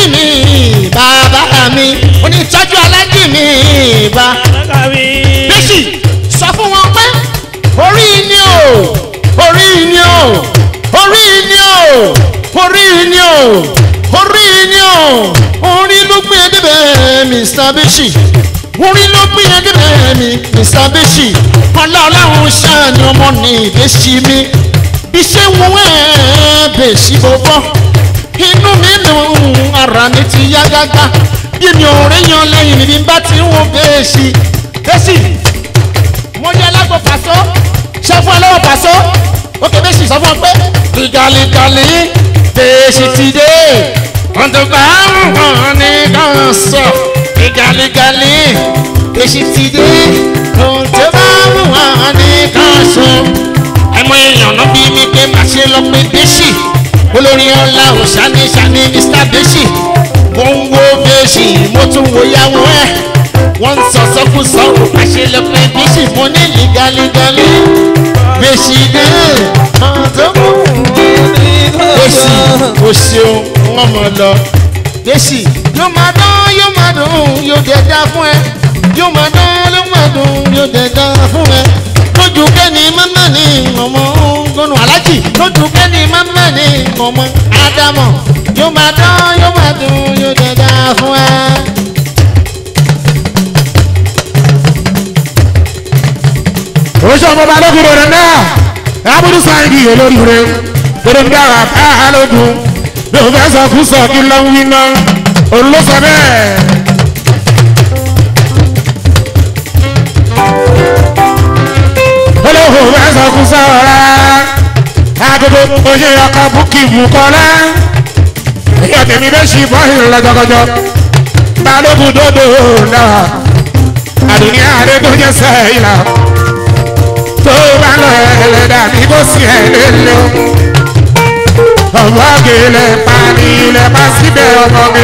mi bàbá mi onítọ́jú alájì mi bá. Bẹ́sì sọ fún wọn pé orí ni o orí ni o orí ni o orí ni o orí ni o orí ló gbé débẹ̀ Mr. Bẹ́sì orí ló gbé débẹ̀ mi Mr. Bẹ́sì ọlọ́run ṣáàní ọmọ ní Bẹ́sì mi iṣẹ́ wọn Bẹ́sì bọ́bọ́ inú mi dùn ara mi ti yá gágá bí mi ò rí yan lẹ́yìn mi bí n bá ti ń wo Bẹ́sì. Bẹ́sì mo yẹ lágbo pàṣọ ṣe fún ẹ lọ́wọ́ pàṣọ òkè Bẹ́sì sọ fún ọ pé gàlígàlí Bẹ́sì ti dé ọ̀dọ̀gba wọn ní kan sọ gàlígàlí Bẹ́sì ti dé ọ̀dọ̀gba wọn ní kan sọ. ẹmọ èèyàn náà bí mi pé màá ṣe lọ pé Bẹ́sì olórin ọlá òṣàní ṣàní Mr. Bẹ́sì mo ń wo Bẹ́sì mo tún wo yàwó ẹ wọ́n ń sọ sọ́kùsọ àṣẹ lọ pé Bẹ́sì mo ní gàlígàlí Bẹ́sì dé ọ̀dọ̀gba Bẹ́sì o ṣeun wọn mọ lọ. Bẹ́sì yóò máa dún yóò dẹ̀dá fún ẹ yóò máa dún yóò dẹ̀dá fún ẹ lójú kẹ́ni mọ́mọ́ ni ọmọ gbọ́nù Alhaji lójú kẹ́ni mọ́mọ́ ni ọmọ Ádámọ̀ yóò máa dún yóò dẹ̀dá fún ẹ. oṣù ọmọ Balógun rẹ̀ náà abudu sáyidi olórí rẹ̀ tòrò ń dára bá a lógun bí o fẹ́ sọ kú sọ kí ló ń wí náà olóṣọ bẹ́ẹ̀. olóhùn fẹ́ sọ kú sọ rẹ̀ agogo oṣù ọkọ̀ bukí bukọ́lá ìyá tèmi bẹ́ẹ̀ ṣì bọ́ ìrìn lọ́jọ́kọjọ́ Balógun dòdò náà àdùnní àdé tó jẹ́ sẹ́yìn la tó bá lọ ẹlẹ́dàá ní kò sí ẹ̀ lélẹ̀ ọmọ gèlè pani ilẹ̀ bá síbẹ̀ ọmọ mi.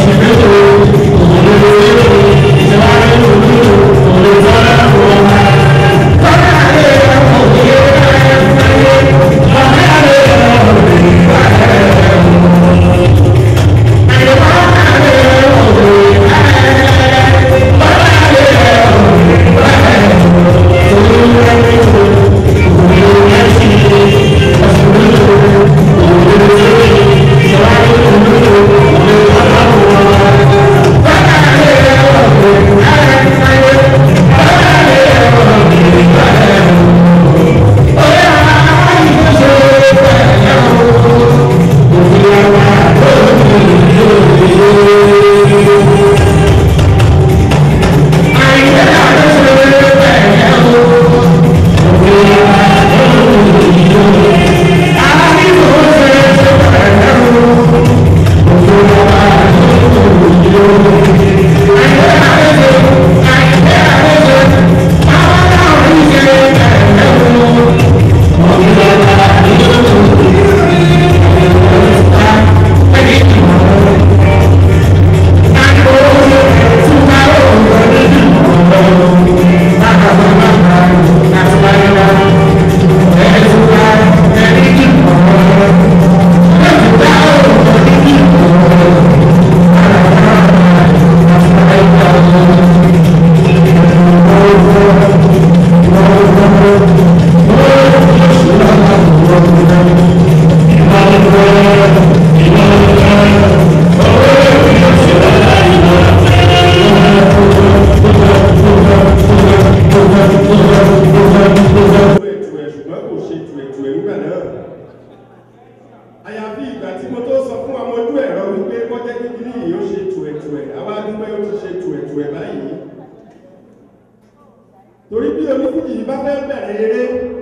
torí bí onífújì bá fẹ́ bẹ̀rẹ̀ eré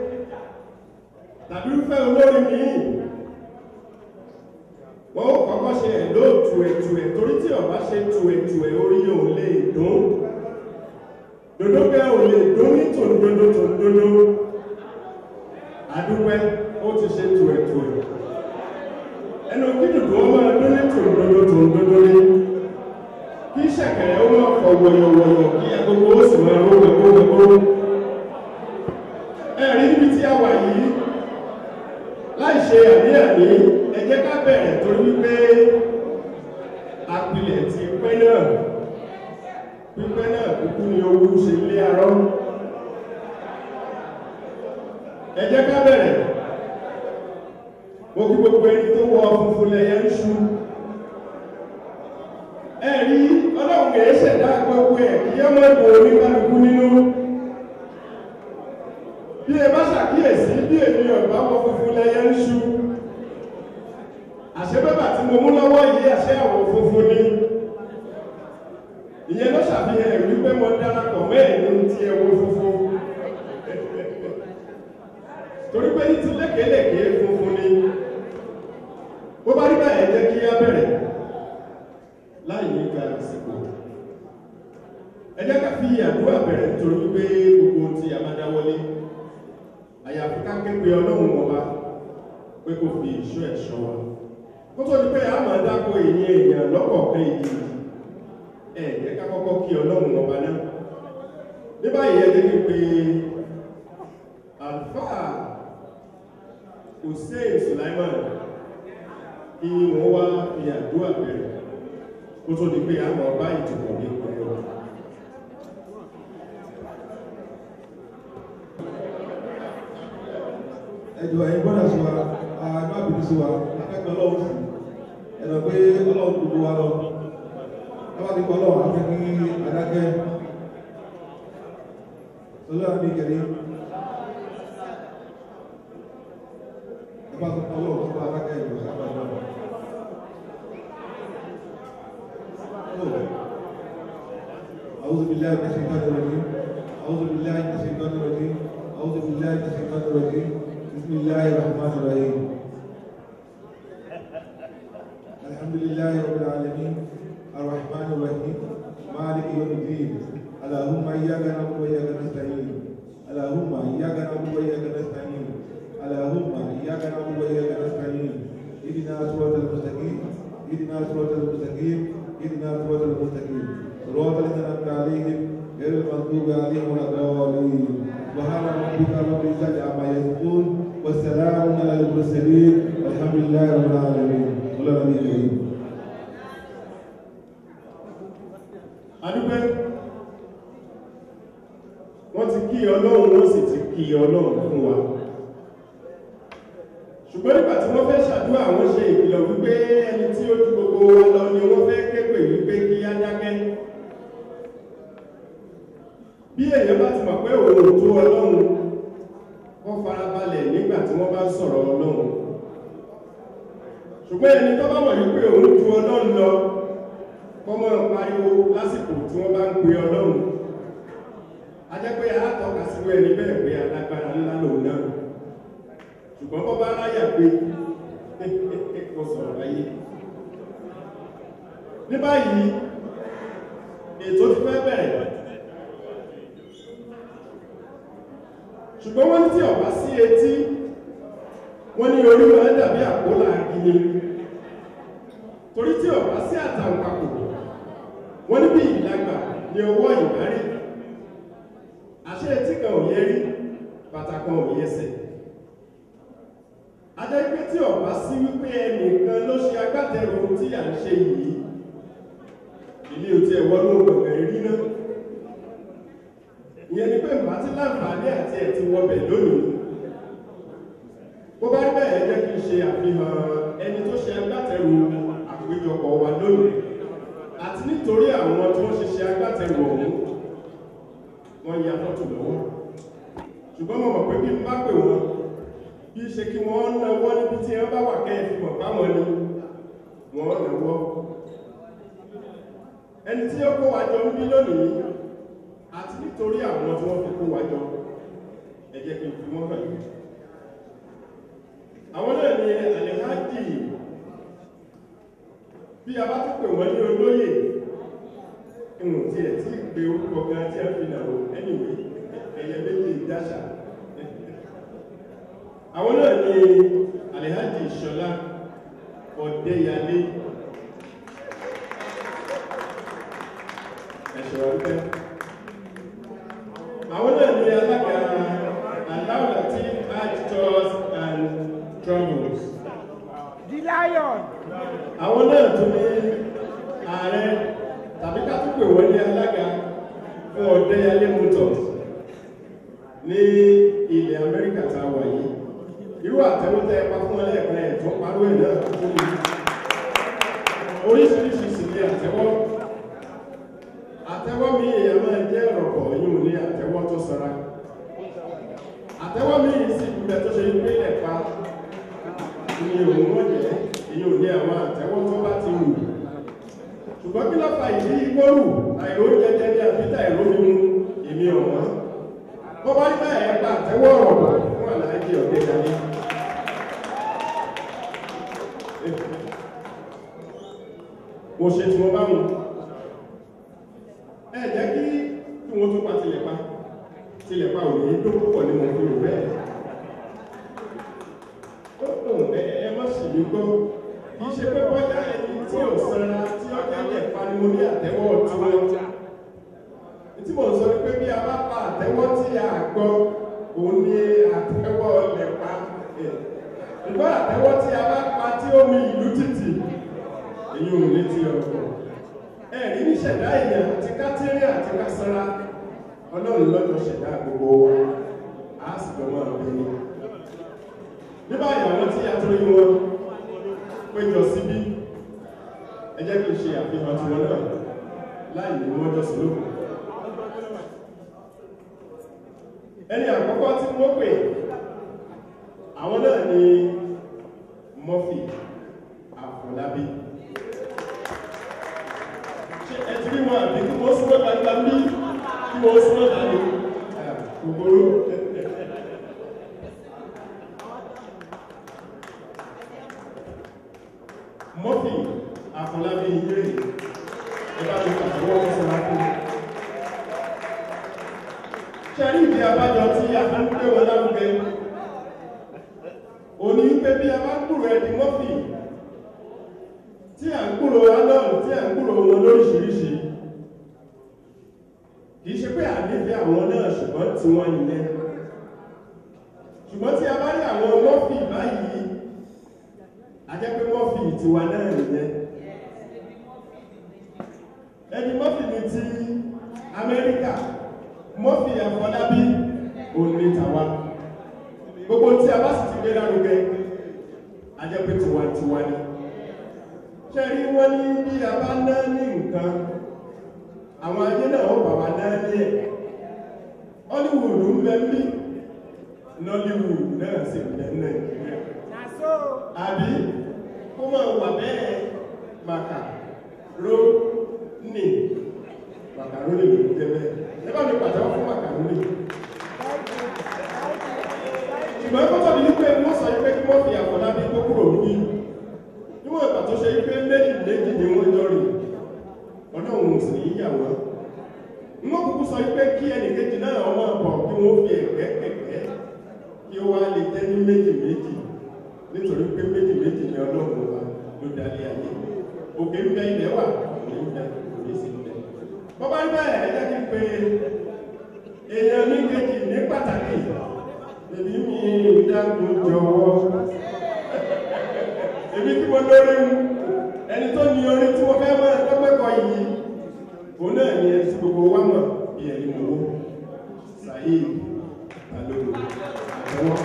tàbí fẹ́ olórin míì wọ́n ó kọ́kọ́ ṣe ẹ̀lò tùẹ̀tùẹ̀ torí tí ọba ṣe tùẹ̀tùẹ̀ orí ò lè dún dodo bẹ́ẹ̀ ò lè dún ní tòǹdodo àdúpẹ́ ó ti ṣe tùẹ̀tùẹ̀ ẹnu kí dùdú ọmọ dún ní tòǹdodo ní kí ṣẹ̀kẹ̀rẹ̀ ó máa fọ wọ̀yọ̀wọ̀yọ̀ kí agogo ó sì máa ró gbogbo ẹ̀rí níbi tí a wà yìí láì ṣe àní ẹ jẹ́ ká bẹ̀rẹ̀ torí wípé àpilẹ̀ ti pẹ́ náà pípẹ́ náà kúkú ni owó ṣe lé arọ́ ẹ jẹ́ ká bẹ̀rẹ̀ mo kí gbogbo ẹni tó wọ funfun lẹ́yẹ ń ṣú ẹ̀rí ọlọ́run kìí ṣẹ̀dá gbogbo ẹ̀ kí ọmọ ìbò oníkálukú nínú bí ẹ bá ṣàkíyèsí bí ènìyàn bá wọ funfun lẹ́yẹ ń ṣú àṣẹ bẹ́bà tí mo mú lọ́wọ́ yìí àṣẹ àwọ̀ funfun ni ìyẹn ló ṣàfihàn ẹ̀ wípé mo darapọ̀ mẹ́rin tí ẹ wọ funfun torí pé ní ti lékelèké funfun ni bó bá rí báyẹn jẹ́ kí á bẹ̀rẹ̀ láì ní gba àsìkò ẹ jẹ́ ká fi àdúrà bẹ̀rẹ̀ nítorí wípé gbogbo tí a máa dáwọ́lé àyàfi ká ké pe ọlọ́run ọba pé kó fi ìṣọ́ ẹ̀ṣọ́ wa kó tó di pé a máa dáko èèyàn lọ́kọ̀ọ̀kan ìdí ẹ jẹ́ ká kọ́kọ́ kí ọlọ́run ọba náà ní báyìí ẹ jẹ́ kí pé àlùfáà Hussein Sulaiman kí wọ́n wá fi àdúrà bẹ̀rẹ̀ kó tó di pé a máa bá ìdìbò ní pẹ̀lú ẹjọ́ ẹ̀yin gbọ́dọ̀ sí wa àgbà bìí sí wa akẹ́kọ̀ọ́ ọlọ́run sí ẹ̀rọ pé ọlọ́run gbogbo wa lọ lọ́wọ́ ti kọ́ ọlọ́run afẹ́ kí adákẹ́ ọlọ́run bí kẹ̀lé ẹ̀bá tó kọ́ ọlọ́run tó adákẹ́ ìlú sábà náà أعوذ بالله من الشيطان الرجيم أعوذ بالله من الشيطان الرجيم أعوذ بالله من الشيطان الرجيم بسم الله الرحمن الرحيم الحمد لله رب العالمين الرحمن الرحيم مالك يوم الدين اللهم إياك نعبد وإياك نستعين اللهم إياك نعبد وإياك نستعين اللهم إياك نعبد وإياك نستعين اهدنا الصراط المستقيم اهدنا الصراط المستقيم اهدنا الصراط المستقيم صراط الذين أنعمت عليهم غير المغضوب عليهم ولا الضالين سبحان ربك رب العزة عما يصفون والسلام على المرسلين والحمد لله رب العالمين ولا نبي كريم. adúpẹ́ wọ́n ti kí Ọlọ́run wọ́n sì ti kí Ọlọ́run fún wa ṣùgbọ́n nígbà tí wọ́n fẹ́ ṣàdúrà wọ́n ṣe ìkìlọ̀ wípé ẹni tí ó ju gbogbo wa lọ ni wọ́n fẹ́ képe wípé kí á dákẹ́ bí èèyàn bá ti mọ̀ pé òun tó Ọlọ́run wọ́n farabalẹ̀ nígbà tí wọ́n bá ń sọ̀rọ̀ Ọlọ́run ṣùgbọ́n ẹni tó bá mọ̀ wípé òun ju Ọlọ́run lọ kọ́mọ́ pariwo lásìkò tí wọ́n bá ń pe Ọlọ́run a jẹ́ pé alátọ́ka síwọ́ ẹni bẹ́ẹ̀ pé alágbára ńlá lòun náà ṣùgbọ́n bọ́ bá ráyà pé kò sọ̀rọ̀ láyé ní báyìí ètò ti fẹ́ bẹ̀rẹ̀ ṣùgbọ́n wọ́n ní tí ọ̀bá sí etí wọ́n ní orí wọn dàbí àpólà gini torí tí ọ̀bá sí àtàǹpàkò wọ́n ní bí ìlágbà ní ọwọ́ ìbárí àṣẹ etí kan ò yẹ rí bàtà kan ò yẹsẹ̀ ajẹ́ pé tí ọ̀bá sí wípé ẹnìkan ló ṣe agbátẹrù tí à ń ṣe yìí ilé òtí ẹ̀wọ́ ló gbọ̀ngàn rí náà ìyẹn ni pé màá ti láǹfààní àti ẹ̀ ti wọbẹ̀ lónìí bó bá rí bẹ́ẹ̀ jẹ́ kí n ṣe àfihàn ẹni tó ṣe agbátẹrù àpéjọpọ̀ wa lónìí àti nítorí àwọn tí wọ́n ṣe agbátẹrù ọ̀hún wọ́n ya fọ́tò lọ́wọ́ ṣùgbọ́n mo mọ̀ pé bí n bá pè wọ́n bí ṣe kí wọ́n náwọ́ níbi tí wọ́n bá wà kẹ́ fi mọ̀ báwọn ni wọ́n náwọ́ ẹni tí ó kó wa jọ ń bí lónìí àti nítorí àwọn tí wọ́n fi kó wa jọ ẹ jẹ́ kí n fi wọ́n hàn yìí àwọn náà ni Alhaji bí a bá tún pè wọ́n ní olóyè ìwọ̀n tí ẹ̀ tí pé orúkọ gan tí a fi nàró ẹnìwé ẹ̀yẹ méjì dáṣà àwọn náà ni Alhaji Ṣọlá Ọ̀dẹ́yàlé ẹ̀ṣọ́ ọ̀dẹ́ àwọn náà ni alága Alhaji Tours and Travels The Lion. àwọn náà tún ní ààrẹ tàbí ká tún pè wọ́n ní alága fún Ọ̀dẹ́yàlé Motors ní ilẹ̀ Amẹ́ríkà tá a wà yìí irú àtẹ́wọ́tẹ́ ẹpa fún ẹlẹ́ẹ̀kan ẹ̀ tó parú ẹ̀ náà fún mi oríṣiríṣi sì ní àtẹ́wọ́ mi èèyàn máa jẹ́ ọ̀rọ̀pọ̀ yóò ní àtẹ́wọ́ tó sara àtẹ́wọ́ mi sì gbẹ tó ṣe pé ẹ̀pa ní òun wọ́n jẹ́ èyí ò ní àwọn àtẹ́wọ́ tó bá ti wù ṣùgbọ́n kí lọ́pàá ìdí ìgbóòrù àìró jẹjẹ ní àbíta ìró mímú èmi ọ̀wọ́n bọ́ bá gbá ẹ̀pa àtẹ́wọ́ ọ̀rọ̀pọ̀ fún Alhaji Ọ̀dẹ́yàlé mo ṣe tí wọ́n bá mú ẹ jẹ́ kí wọ́n tún pa tilẹ̀pa ò ní tó púpọ̀ ní mo fi rò bẹ́ẹ̀ ẹ má sì ní gbọ́ kìí ṣe pé bọ́jà ẹni tí ò sanra tí ó jẹ́lẹ̀ pariwo ní àtẹ́wọ́ tí wọ́n tí mo sọ pé bí a bá pa àtẹ́wọ́ tí a gbọ́ òun ní àtẹ́wọ́ lẹ̀pa ìgbọ́ àtẹ́wọ́ tí a bá pa tí ó mi ìlú títì èyí ò ní ti ọ̀pọ̀ ẹ̀rí ní ṣẹ̀dá èèyàn àti kátírì àti kásánra Ọlọ́run lọ́jọ́ ṣẹ̀dá gbogbo wa a sì gbọmọ ọ̀bẹ ni ní báyìí àwọn tí a tó rí wọn péjọ síbí ẹ jẹ́ kí n ṣe àfihàn tí wọn náà láì ní wọ́n jọ sí lókun ẹni àkọ́kọ́ tí wọ́n pè àwọn náà ni Murphy Afolabi ṣe ẹ ti rí wọn àbí kí wọ́n súnmọ́ gbangba bí kí wọ́n súnmọ́ dání gbogbo Murphy Afolabi yìí ẹ̀bá mi pàtàkì wọ́n sọ́ra fún ṣẹ́rí ìdí abájọ tí a fẹ́ ń pè wọ́n lárugẹ òní pé bí a bá kúrò ẹ̀dì Murphy tí à ọlọ́run tí à ń kúrò wọn lóríṣiríṣi kì í ṣe pé ànífẹ́ àwọn náà ṣùgbọ́n tí wọ́n nìyẹn ṣùgbọ́n tí a bá rí àwọn mọ́fì báyìí a jẹ́ pé mọ́fì tiwa náà nìyẹn ẹni mọ́fì ní ti Amẹ́ríkà mọ́fì Afolabi òní tàwa gbogbo tí a bá sì ti gbé lárugẹ a jẹ́ pé tiwa ni ṣe rí wọ́n ní bí a bá ná ní nǹkan àwọn ayé náà ó bà wá náà ní ẹ̀ Hollywood ń bẹ bí Nollywood náà sì bẹ Nàìjíríà àbí kó máa wà bẹ́ẹ̀ màkàrónì ló jẹ́ bẹ́ẹ̀ ẹ bá mi pàtàkì fún màkàrónì ṣùgbọ́n kó tọ́bi wípé wọ́n sọ wípé kí wọ́n fi Afolabi tó kúrò ní níwọ̀n ìgbà tó ṣe wípé méjì ni wọ́n jọ rìn ọlọ́run ò sì ní yà wọ́n wọ́n kúkú sọ wípé kí ẹnìkejì náà ọmọ ọ̀pọ̀ kí wọ́n fi ẹ̀gbẹ́ kí ó wá lè jẹ́ ní méjì nítorí pé méjì ni ọlọ́run wa ló dalé ayé òkè ń bẹ ilẹ̀ wà òní ń bẹ òní sì ń bẹ bọ́ bá ń bẹ́ẹ̀ ẹ jẹ́ kí n pe èèyàn ní kejì ní pàtàkì èmi mi dákun jọ̀wọ́ èmi tí mo lórí ẹni tó ní orí tí wọ́n fẹ́ mọ́ ẹ̀tọ́gbẹ́kọ̀ yìí òun náà ni ẹni tí gbogbo wa mọ̀ bí ẹni mọ̀wó Saheed Balogun àtọwọ́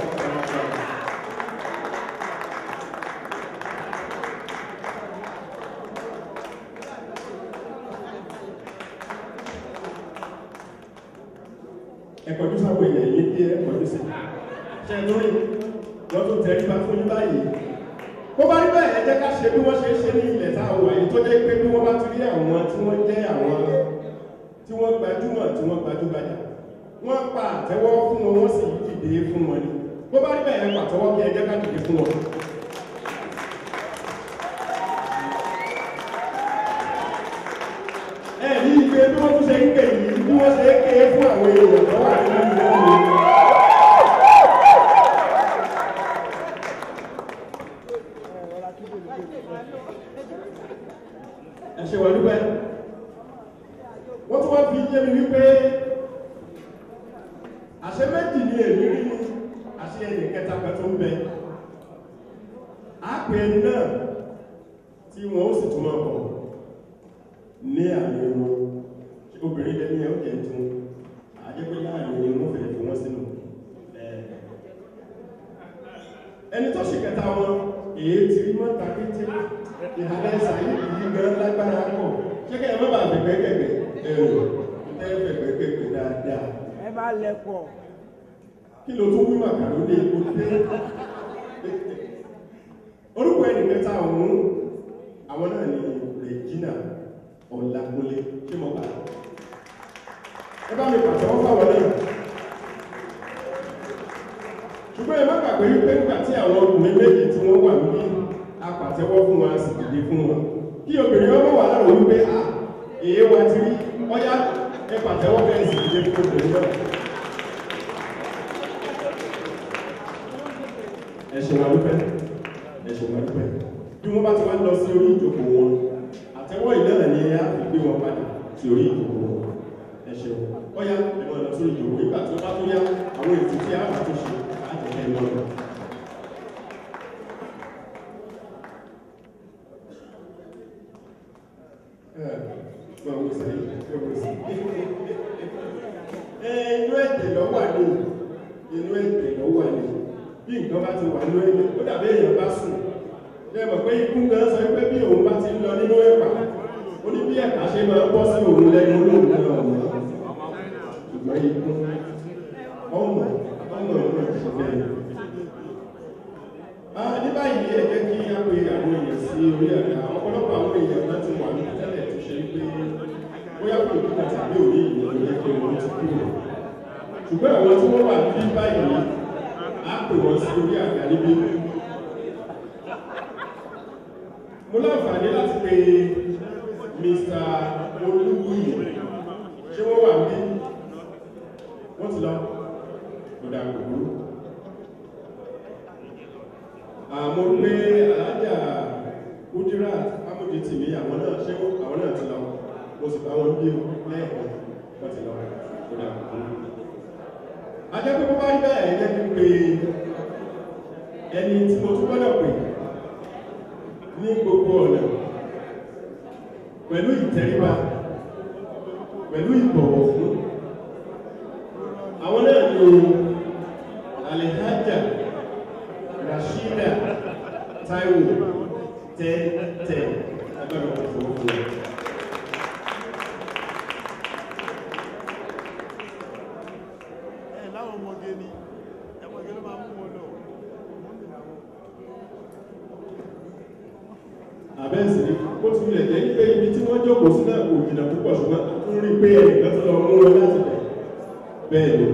ẹ̀kọ́jú sáwọn èèyàn yìí kí ẹ̀kọ́jú sí ṣe lórí lọ́tún tẹríba fún yín báyìí bó bá rí bẹ́ẹ̀ ẹ jẹ́ ká ṣe bí wọ́n ṣe ń ṣe ní ilẹ̀ tá a wà yìí tó jẹ́ pé bí wọ́n bá ti rí àwọn tí wọ́n jẹ́ àwọn tí wọ́n gbajúmọ̀ tí wọ́n gbajúgbajà wọ́n pa àtẹ́wọ́ fún wọn wọ́n sì dìde fún wọn ni bó bá rí bẹ́ẹ̀ ẹ pàtẹ́wọ́ kí ẹ jẹ́ ká dìde fún wọn. ẹ ní ìgbé bí wọ́n tún ṣe ń ké yìí bí wọ́n ṣe ń ké fún àwọn èèyàn tó wà nínú ìlú ẹ̀ṣẹ̀ wà níbẹ̀ wọ́n tún wá fi yé mi wípé àṣẹ méjì ní èmi rí àṣẹ ẹnì kẹta kan tó ń bẹ àpè ẹni náà tí wọn ó sì tún máa bọ̀ ní àmì wọn obìnrin lẹ́ni ẹ̀ ó jẹ́ tún àjẹ́pẹ́ láàrin wọn fẹ̀rẹ̀ fi wọ́n sínú ẹni tó ṣe kẹta wọn èyí tí rí mọ́ta kété ìhàlẹ́ Saheed yìí gan lágbára pọ̀ ṣẹ́kẹ́ ẹ má bàa fẹ̀gbẹ́ kẹ̀kẹ́ ẹ̀rọ tẹ́ fẹ̀gbẹ́ kẹ̀kẹ́ dáadáa ẹ bá lẹ́pọ̀ kí ló tún wí màkàrónì epo dé orúkọ ẹnì kẹta ọ̀hún àwọn náà ní Regina Ọlákúnlé ṣé mo bá ẹ bá mi pàtẹ́wọ́ fáwọn náà ṣùgbọ́n ẹ má gbàgbé wípé nígbà tí àwọn ọkùnrin méjì tí wọ́n wà ní apàtẹ́wọ́ fún wọn sì dìde fún wọn kí obìnrin ọmọ wà láàrọ̀ wípé à èyí wa ti rí ọyá ẹ pàtẹ́wọ́ bẹ́ẹ̀ sì dìde fún obìnrin náà ẹ̀ṣẹ̀ wà dúpẹ́ bí wọ́n bá ti wá lọ sí orí ìjókòó wọn àtẹ́wọ́ ìlànà ni a fi gbé wọn padà sí orí ìjókòó wọn ẹ̀ṣẹ̀ ọyá ẹ̀mọ́ lọ sí ìjókòó nígbà tí wọ́n bá tó yá àwọn ètò tí a wà tó ṣe àjẹ̀kẹ́ lọ́rọ̀ inú ẹ̀jẹ̀ lọ́wọ́ ní inú ẹ̀jẹ̀ lọ́wọ́ ní bí nǹkan bá ti wà nínú ẹ̀jẹ̀ ó dàbí èèyàn bá sùn lẹ́mọ̀ pé ikú gan sọ pé bí òun bá ti lọ nínú ẹ̀pà ó ní bí ẹ̀pà ṣe máa bọ́ sí òun lẹ́nu olóògùn náà ọ̀nà ṣùgbọ́n ikú ọmọ ìṣẹ̀lẹ̀ ní báyìí ẹ jẹ́ kí á pe àwọn èèyàn sí orí ẹ̀ka ọ̀pọ̀lọpọ̀ àwọn èèyàn láti wà ní tẹ́lẹ̀ tó ṣe pé bóyá kò ní kàtà bí òní ìlú jẹ́ kí wọ́n ti kúrò ṣùgbọ́n àwọn tí wọ́n wà ní báyìí á pè wọ́n sí orí àga níbí mo láǹfààní láti pe Mr. Olúwuyì ṣé wọ́n wà ní wọ́n ti lọ kódà kòkòrò àmọ́ pé alájà Kudirat di tì mí àwọn náà ṣé àwọn náà ti lọ mo sì bá wọn bí lẹ́ẹ̀kan wọ́n ti lọ kó dà kó. ajẹ́ pé bó bá rí bẹ́ẹ̀ jẹ́ kí n pe ẹni tí mo tún gbọ́dọ̀ pè ní gbogbo ọ̀nà pẹ̀lú ìtẹríba pẹ̀lú ìbọ̀wọ̀ fún àwọn náà ni Alhaja Rashida Taiwo tẹ́tẹ́ agbára òfurufú. Láwọn ọmọge ni ẹmọge ló máa mú wọn lọ. Àbẹ́sì ni ó ti lè jẹ́ pé ibi tí wọ́n jókòó sí náà kò jìnà púpọ̀ ṣùgbọ́n tó rí pé ẹnìkan tó lọ mú wọn láti bẹ́ẹ̀ ni.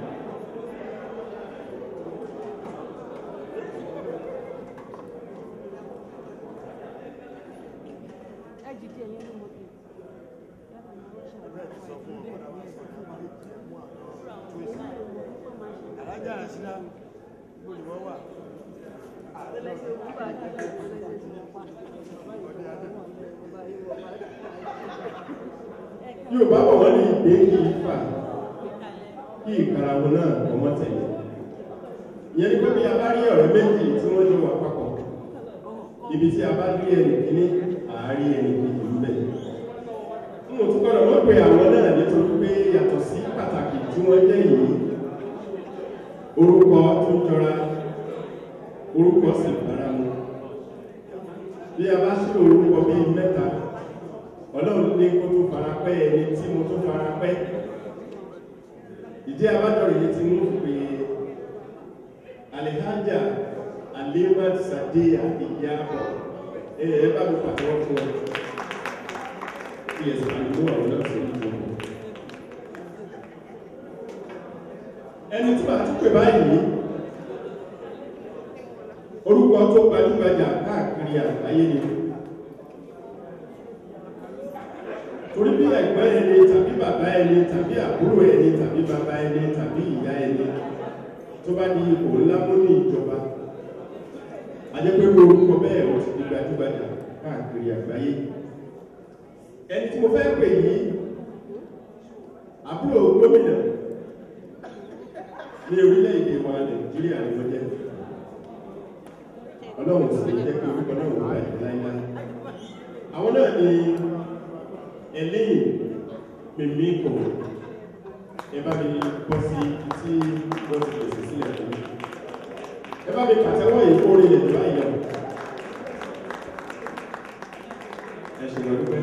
Yóò bá bọ̀ wọ́n ní ìgbé kí ìfà kí ìkàràwò náà ọmọ tẹ̀lé. Ìyẹn ni pé bí a bá rí ọ̀rẹ́ méjì tí wọ́n jọ wà papọ̀, ibi tí a bá rí ẹnì kíní àárí ẹnì kejì ń bẹ̀. Mo tún gbọ́dọ̀ wọ́n pe àwọn náà nítorí pé yàtọ̀ sí pàtàkì tí wọ́n jẹ́ yìí, orúkọ tó jọra, orúkọ sì bára mu. Bí a bá ṣírò orúkọ bíi mẹ́ta, Ọlọ́run ní kó tó fara pẹ́ ẹni tí mo tó fara pẹ́. Ìdí abájọ́ yìí ti mú pé Alhaja Alimat Sadiya Ìyábọ̀ ẹ bá mi pàtẹ́wọ́ fún ọ. Kí ẹ sì máa ní àwọn náà sí ìlú. Ẹni tí màá tún pè báyìí, orúkọ tó gbajúgbajà káàkiri àgbáyé ni. Torí bí ẹ̀gbọ́n ẹni tàbí bàbá ẹni tàbí àbúrò ẹni tàbí bàbá ẹni tàbí ìyá ẹni tó bá ní ipò ńlá mú ní ìjọba, ajẹ́pẹ́rú orúkọ bẹ́ẹ̀ ó ti di gbajúgbajà káàkiri àgbáyé. Ẹni tí mo fẹ́ pè yìí, àbúrò gómìnà ní orílẹ̀-èdè wa Nàìjíríà ni mo jẹ́. Ọlọ́run sì jẹ́ kí orúkọ náà wọ́n báyìí láíláí. Àwọn náà ni eléyìí mímí kò ẹ bá mi bọ́ sí tí wọ́n ti pèsè sílẹ̀ fún mi. Ẹ bá mi pàtẹ́wọ́ yìí kó rí lè dùn báyìí lọ. Ẹ ṣe lọ dúpẹ́.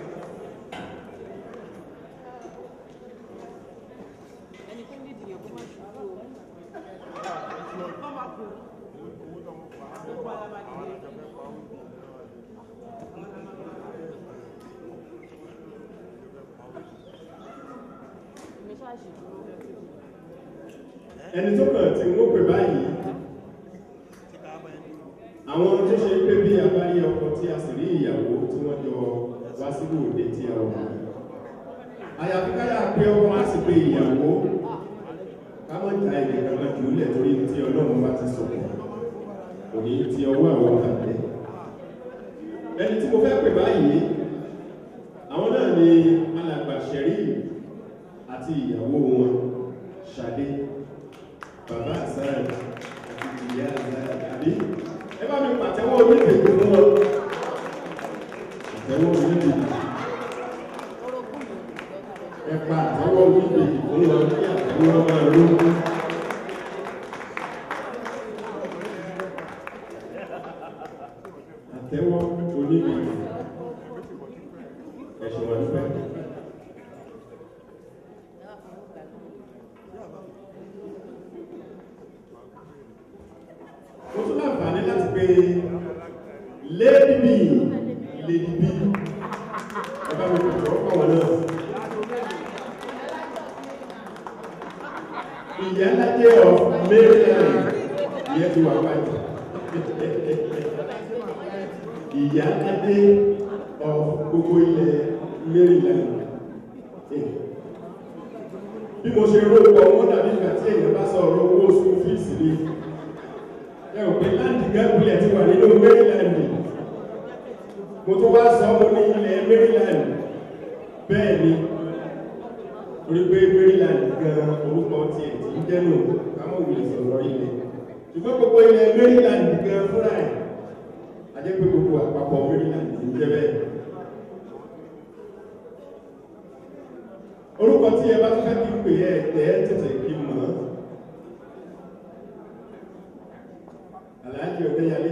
Ẹni tó kàn tí wọ́n pè báyìí, àwọn tó ṣe pé bí a bá rí ọkọ tí a sì rí ìyàwó tí wọ́n jọ wá sílùú òde tí a wọ̀. Àyàfi káyà pé ọkọ á sì pé ìyàwó ká mọ̀ ìta ẹ̀jẹ̀ kan máa jù lẹ̀ torí tí Ọlọ́run bá ti sọ̀rọ̀ kò ní ti ọwọ́ àwọn àgbẹ̀. Ẹni tí mo fẹ́ pè báyìí, àwọn náà ni alàgbà Ṣẹ̀rí àti ìyàwó wọn Ṣadé. Bàbá àsáà àti ìyá àsáà àbí ẹ bá mi pàtẹ́wọ́ oníbejì fún wọn. Pàtẹ́wọ́ oníbejì. Ẹ pàtẹ́wọ́ oníbejì fún wọn kí àtẹ́wọ́ máa ró. Àtẹ́wọ́ oníbejì. Ẹ ṣe wọn dúpẹ́. Mo tún láǹfààní láti pé Lady B, ẹ bá mi kò tọ́ wọn náà. Ìyálàjẹ of Maryland, ìyẹn ti wà wáyé. Ìyálàjẹ of gbogbo ilẹ̀ Maryland. Bí mo ṣe ró pọ̀ wọ́n dàbí ìgbà tí èèyàn bá sọ̀rọ̀ owó school fees ni. Ẹ ò pé láti gẹ́gùlẹ̀ ti wà nínú Maryland. mo tó wá sọ mo ní ilẹ̀ Maryland bẹ́ẹ̀ ni orí pé Maryland gan orúkọ tiẹ̀ tí ń jẹ́ nù káwọn òwúlẹ̀ sọ̀rọ̀ ilẹ̀ ṣùgbọ́n gbogbo ilẹ̀ Maryland gan fúnra ẹ̀ adé pé gbogbo àpapọ̀ Maryland ń jẹ́ bẹ́ẹ̀. orúkọ tí ẹ bá tún fẹ́ kí n pè é tẹ́ tètè kí n mọ̀ ọ́ Alhaji Ọ̀dẹ́yàlé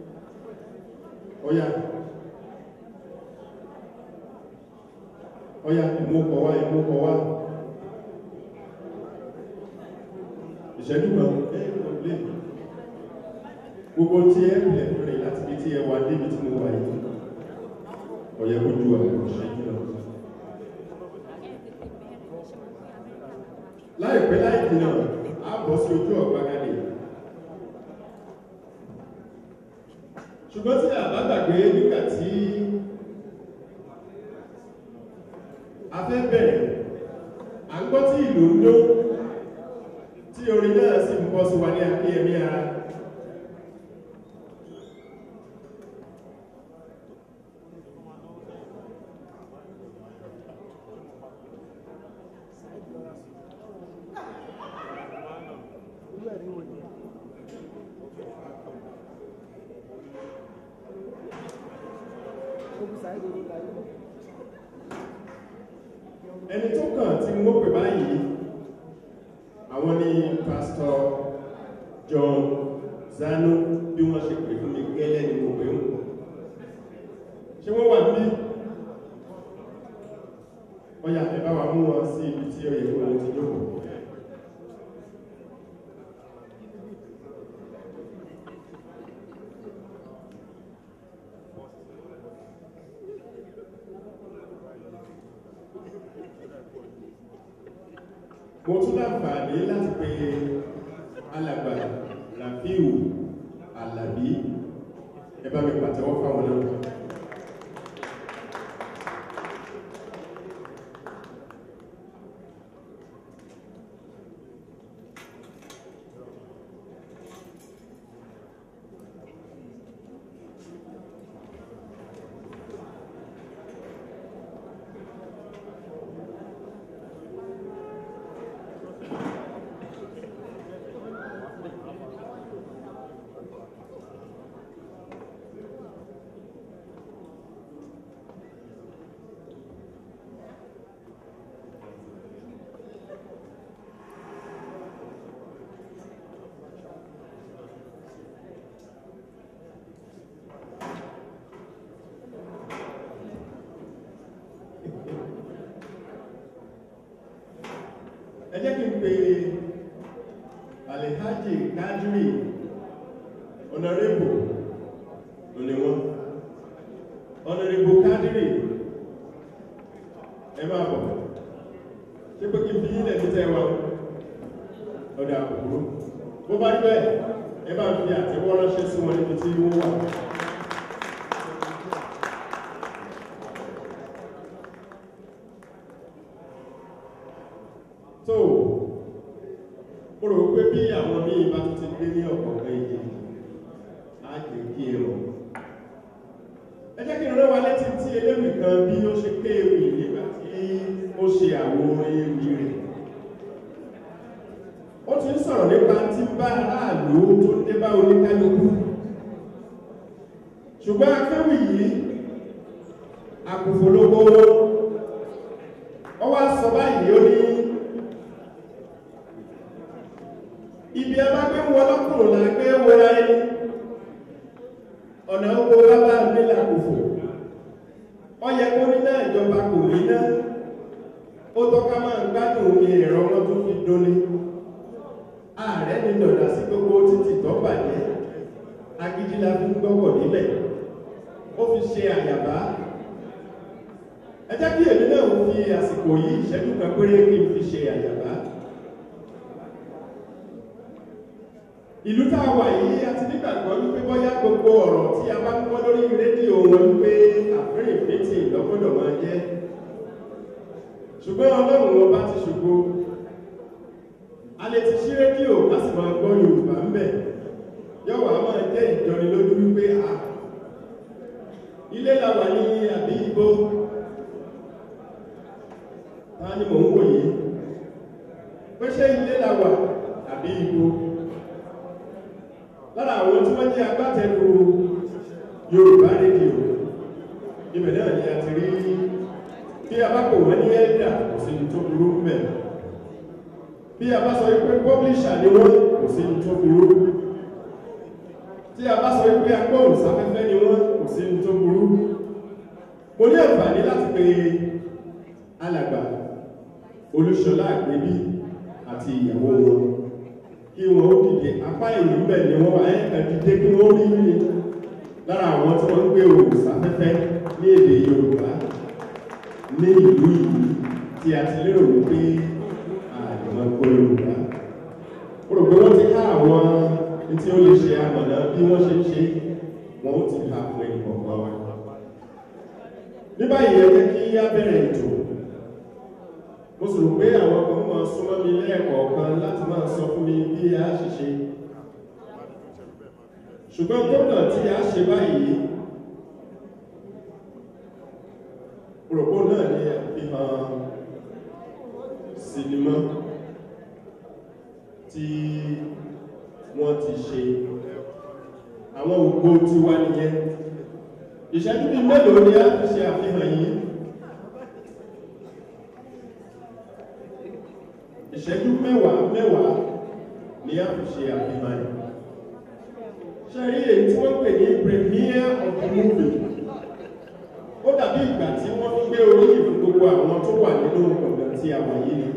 ọ̀yà ìmúkọ̀ wá ìṣẹ́jú kan lè gbogbo tí ẹ pìlẹ̀ fúnrẹ̀ láti bí tí ẹ wà débi tí mo wà yìí ọ̀yẹ́ kó ju àwọn ìṣẹ́jú lọ láìpẹ́ láìpẹ́ náà á bọ́ sí ojú ọ̀gbagadè ṣùgbọ́n tí a bá gbàgbé nígbà tí a fẹ́ bẹ̀rẹ̀ à ń gbọ́ tí ìlú ń dó tí orin náà sì ń bọ́ sí wa ní akíyẹmí ara ẹni tó kàn tí mo pè báyìí àwọn ni Pastor John Zanu bí wọ́n ṣe pè fún mi gẹ́lẹ́ ni mo pè ń ṣe wọ́n wà ní ọya ẹ bá wa mú wọn sí ibi tí ó yẹ kó wọn ti jókòó. mo tún láǹfààní láti pe alàgbà Rafiu Alabi ẹ bá mi pàtẹ́wọ́ fáwọn náà. ẹ jẹ́ kí n pe Alhaji Kadri Honorable lónìí wọn Honorable Kadri ẹ máa bọ̀ ṣé pé kí n fi yílẹ̀ ní tẹ́wàá ọ̀dà àkókò bó bá rí bẹ́ẹ̀ ẹ bá fi àtẹ́wọ́ ránṣẹ́ sí wọn níbi tí wọ́n wà. So, mo rò pé bí àwọn míì bá tún ti gbé ní ọ̀pọ̀pọ̀ èyí á jẹ́ kí ẹ rọ̀. Ẹ jẹ́ kí n rán wa létí tí eléwì kan bí ó ṣe ké ewì nígbà tí ó ṣe àwo orin ewì rẹ̀. Ó ti ń sọ̀rọ̀ nípa tí bá aráàlú tó dé bá oníkálukú. Ṣùgbọ́n akéwì yìí àkùfòlógó wọ́n wá sọ báyìí ó ní ibi ẹbá gbé wọ́n lọ́kùnrin là gbé wọ́ra ẹni ọ̀nà owó bábá ní làkùfò ọyẹ kó ní náà ìjọba kò ní náà ó tọ́ka máa ń gbádùn omi ẹ̀rọ wọn tó fi dólé ààrẹ ní dọ̀dà sí gbogbo títì tó bàjẹ́ agídí la fi ń gbọ́wọ̀ nílẹ̀ ó fi ṣe àyàbá ẹ jẹ́ kí èmi náà fi àsìkò yìí ìṣẹ́jú kan péré kí n fi ṣe àyàbá. Ìlú tá a wà yìí àti nígbàgbọ́ wípé bọ́yá gbogbo ọ̀rọ̀ tí a bá ń gbọ́ lórí rédíò wọn wípé àfẹ́rẹ́ ìfẹ́tì lọ́gbọ́dọ̀ máa jẹ́. Ṣùgbọ́n Ọlọ́run wọn bá ti ṣògo. A lè ti ṣí rédíò a sì máa gbọ́ Yorùbá ń bẹ̀. Yọ̀wọ̀ a máa jẹ́ ìjọnilójú wípé ilé la wà ní àbí igbó ta ni mò ń wò yìí pé ṣé ilé la wà àbí igbó lára àwọn tí wọ́n jẹ́ agbátẹrù Yorùbá rédíò ibẹ̀ náà ni a ti rí bí a bá kò wọ́n ní ẹ́dà kò sí ní tó burú mẹ́ bí a bá sọ pé pọ́blíṣà ni wọ́n kò sí ní tó burú tí a bá sọ pé agbóhùnsáfẹ́fẹ́ ni wọ́n kò sí ní tó burú mo ní àǹfààní láti pe alàgbà Olúṣọlá Àgbébí àti ìyàwó wọn kí wọn ó dìde apá ìlú bẹ̀ ni wọ́n wà ẹ́ẹ̀kan dìde kí wọ́n rí ní lára àwọn tí wọ́n ń gbé òhùnsáfẹ́fẹ́ ní èdè Yorùbá ní ìlú yìí tí a ti lérò wípé àjọmọ́ gbọ́ Yorùbá ó rò pé wọ́n ti ká àwọn tí ó lè ṣe àmọ̀nà bí wọ́n ṣe ń ṣe wọn ó ti ká fún ẹnì kọ̀ọ̀kan wa ní báyìí ẹ jẹ́ kí á bẹ̀rẹ̀ ètò mo sì rò pé àwọn kan máa súnmọ́ mi lẹ́ẹ̀kọ̀ọ̀kan láti máa sọ fún mi bí a ṣe ṣe ṣùgbọ́n gómìnà tí a ṣe báyìí òròpó náà ní àfihàn sinimá tí wọ́n ti ṣe àwọn ògbó tí wá nìyẹn ìṣẹ́jú bí mélòó ni a fi ṣe àfihàn yìí ìṣẹ́jú mẹ́wàá ni a fi ṣe àfihàn yìí ṣe rí èyí tí wọ́n pè ní premiere of the movie ó dàbí ìgbà tí wọ́n gbé orí ìlú gbogbo àwọn tó wà nínú ọ̀gbọ̀n tí a wà yìí ni